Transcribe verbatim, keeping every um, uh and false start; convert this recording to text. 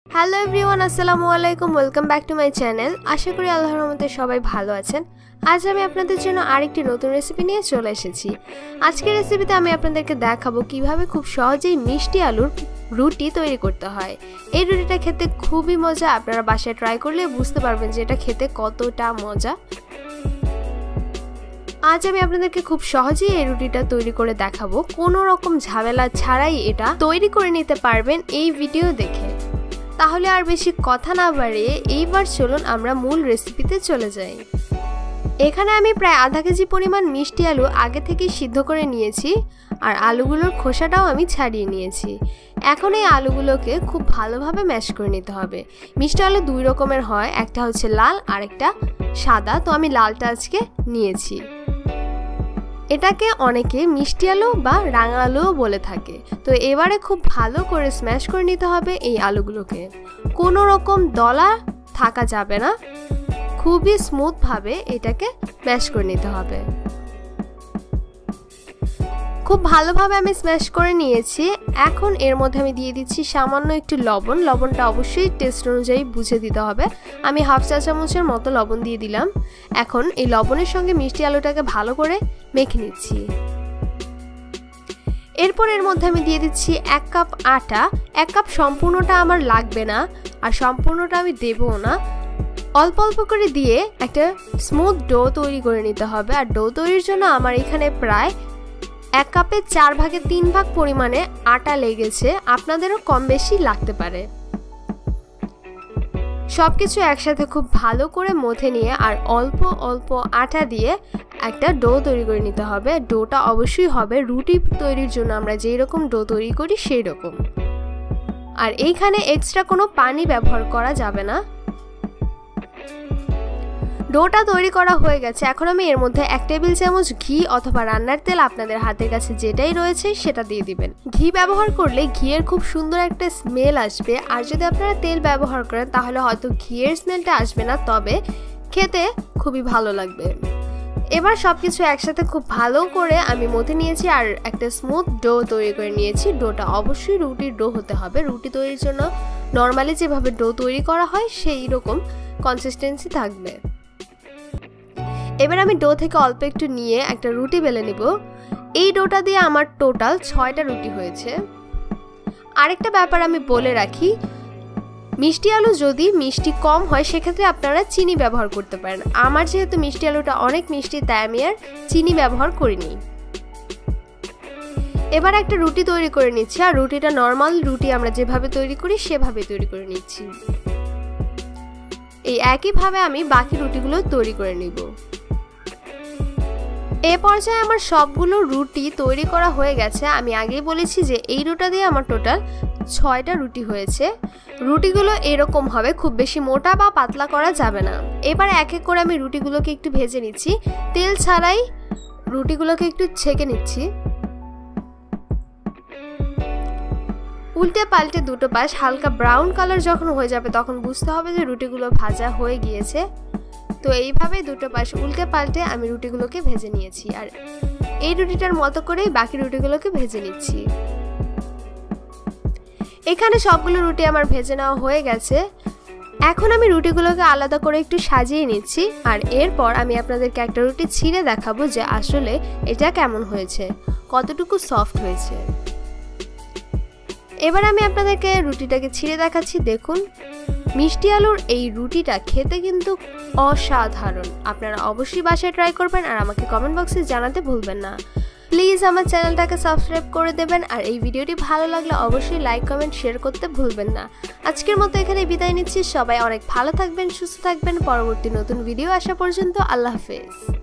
Hello everyone, আসসালামু আলাইকুম। Welcome back to my channel. আশা করি আল্লাহর রহমতে সবাই ভালো আছেন। আজ আমি আপনাদের জন্য আরেকটি নতুন রেসিপি নিয়ে চলে এসেছি। আজকের রেসিপিতে আমি আপনাদেরকে দেখাবো কিভাবে খুব সহজেই মিষ্টি আলুর রুটি তৈরি করতে হয়। এই রুটিটা খেতে খুবই মজা। আপনারা বাসায় ট্রাই করলে বুঝতে পারবেন যে এটা খেতে কতটা মজা। আজ আমি আপনাদেরকে খুব সহজেই এই রুটিটা তৈরি করে দেখাবো। কোনো রকম ঝামেলা ছাড়াই এটা তৈরি করে নিতে পারবেন এই ভিডিও দেখে। তাহলে আর বেশি কথা না বাড়িয়ে এইবার চলুন আমরা মূল রেসিপিতে চলে যাই। এখানে আমি প্রায় আধা কেজি পরিমাণ মিষ্টি আলু আগে থেকে সিদ্ধ করে নিয়েছি, আর আলুগুলোর খোসাটাও আমি ছাড়িয়ে নিয়েছি। এখন এই আলুগুলোকে খুব ভালোভাবে ম্যাশ করে নিতে হবে। মিষ্টি আলু দুই রকমের হয়, একটা হচ্ছে লাল আর একটা সাদা। তো আমি লালটা আজকে নিয়েছি। এটাকে অনেকে মিষ্টি আলু বা রাঙা আলুও বলে থাকে। তো এবারে খুব ভালো করে স্ম্যাশ করে নিতে হবে এই আলুগুলোকে। কোনো রকম দলা থাকা যাবে না, খুবই স্মুথভাবে এটাকে ম্যাশ করে নিতে হবে। খুব ভালোভাবে আমি স্ম্যাশ করে নিয়েছি। এখন এর মধ্যে আমি দিয়ে দিচ্ছি সামান্য একটু লবণ। লবণটা অবশ্যই টেস্ট অনুযায়ী বুঝে দিতে হবে। আমি হাফ চা চামচের মতো লবণ দিয়ে দিলাম। এখন এই লবণের সঙ্গে মিষ্টি আলুটাকে ভালো করে মেখে নিচ্ছি। এরপর এর মধ্যে আমি দিয়ে দিচ্ছি এক কাপ আটা। এক কাপ সম্পূর্ণটা আমার লাগবে না, আর সম্পূর্ণটা আমি দেবও না। অল্প অল্প করে দিয়ে একটা স্মুথ ডো তৈরি করে নিতে হবে। আর ডো তৈরির জন্য আমার এখানে প্রায় এক কাপের চার ভাগের তিন ভাগ পরিমাণে আটা লেগেছে। আপনাদেরও কম বেশি লাগতে পারে। সব কিছু একসাথে খুব ভালো করে মথে নিয়ে আর অল্প অল্প আটা দিয়ে একটা ডো তৈরি করে নিতে হবে। ডোটা অবশ্যই হবে রুটি তৈরির জন্য আমরা যেই রকম ডো তৈরি করি সেই রকম। আর এইখানে এক্সট্রা কোনো পানি ব্যবহার করা যাবে না। ডোটা তৈরি করা হয়ে গেছে। এখন আমি এর মধ্যে এক টেবিল চামচ ঘি অথবা রান্নার তেল, আপনাদের হাতের কাছে যেটাই রয়েছে সেটা দিয়ে দিবেন। ঘি ব্যবহার করলে ঘিয়ের খুব সুন্দর একটা স্মেল আসবে। আর যদি আপনারা তেল ব্যবহার করেন তাহলে হয়তো ঘিয়ের স্মেলটা আসবে না, তবে খেতে খুবই ভালো লাগবে। এবার সব কিছু একসাথে খুব ভালো করে আমি মথে নিয়েছি আর একটা স্মুথ ডো তৈরি করে নিয়েছি। ডোটা অবশ্যই রুটির ডো হতে হবে। রুটি তৈরির জন্য নর্মালি যেভাবে ডো তৈরি করা হয় সেই রকম কনসিস্টেন্সি থাকবে। এবার আমি ডো থেকে অল্প একটু নিয়ে একটা রুটি বেলে নিব। এই ডোটা দিয়ে আমার টোটাল ছয়টা রুটি হয়েছে। আরেকটা ব্যাপার আমি বলে রাখি, মিষ্টি আলু যদি মিষ্টি কম হয় সেক্ষেত্রে আপনারা চিনি ব্যবহার করতে পারেন। আমার যেহেতু মিষ্টি আলুটা অনেক মিষ্টি, তাই আমি আর চিনি ব্যবহার করিনি। এবার একটা রুটি তৈরি করে নিচ্ছি। আর রুটিটা নর্মাল রুটি আমরা যেভাবে তৈরি করি সেভাবে তৈরি করে নিচ্ছি। এই একইভাবে আমি বাকি রুটিগুলো তৈরি করে নিব। এ পর্যায়ে আমার সবগুলো রুটি তৈরি করা হয়ে গেছে। আমি আগেই বলেছি যে এই রুটা দিয়ে আমার টোটাল ছয়টা রুটি হয়েছে। রুটিগুলো এরকম হবে, খুব বেশি মোটা বা পাতলা করা যাবে না। এবার এক এক করে আমি রুটিগুলোকে একটু ভেজে নিচ্ছি। তেল ছাড়াই রুটিগুলোকে একটু ছেঁকে নিচ্ছি। উল্টে পাল্টে দুটো পাশ হালকা ব্রাউন কালার যখন হয়ে যাবে তখন বুঝতে হবে যে রুটিগুলো ভাজা হয়ে গিয়েছে। তো এইভাবে দুটো পাশ উল্টে পাল্টে আমি রুটিগুলোকে ভেজে নিয়েছি। আর এই রুটিটার মতো করেই বাকি রুটিগুলোকে ভেজে নিচ্ছি। এখানে সবগুলো রুটি আমার ভেজে নেওয়া হয়ে গেছে। এখন আমি রুটিগুলোকে আলাদা করে একটু সাজিয়ে নিচ্ছি। আর এরপর আমি আপনাদেরকে একটা রুটি ছিঁড়ে দেখাবো যে আসলে এটা কেমন হয়েছে, কতটুকু সফট হয়েছে। এবার আমি আপনাদেরকে রুটিটাকে ছিঁড়ে দেখাচ্ছি। দেখুন, মিষ্টি আলুর এই রুটিটা খেতে কিন্তু অসাধারণ। আপনারা অবশ্যই বাসায় ট্রাই করবেন আর আমাকে কমেন্ট বক্সে জানাতে ভুলবেন না। প্লিজ আমার চ্যানেলটাকে সাবস্ক্রাইব করে দেবেন। আর এই ভিডিওটি ভালো লাগলে অবশ্যই লাইক কমেন্ট শেয়ার করতে ভুলবেন না। আজকের মতো এখানে বিদায় নিচ্ছি। সবাই অনেক ভালো থাকবেন, সুস্থ থাকবেন। পরবর্তী নতুন ভিডিও আসা পর্যন্ত আল্লাহ হাফেজ।